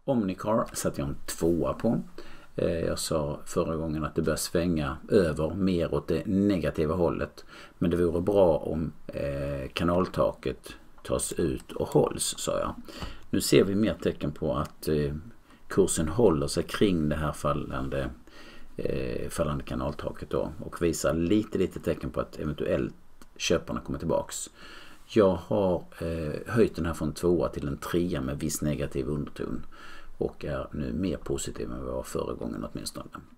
Omnicar satte jag en 2 på. Jag sa förra gången att det bör svänga över mer åt det negativa hållet. Men det vore bra om kanaltaket tas ut och hålls, sa jag. Nu ser vi mer tecken på att kursen håller sig kring det här fallande kanaltaket då, och visar lite tecken på att eventuellt köparna kommer tillbaks. Jag har höjt den här från 2 till en 3 med viss negativ underton och är nu mer positiv än vad jag var förra gången åtminstone.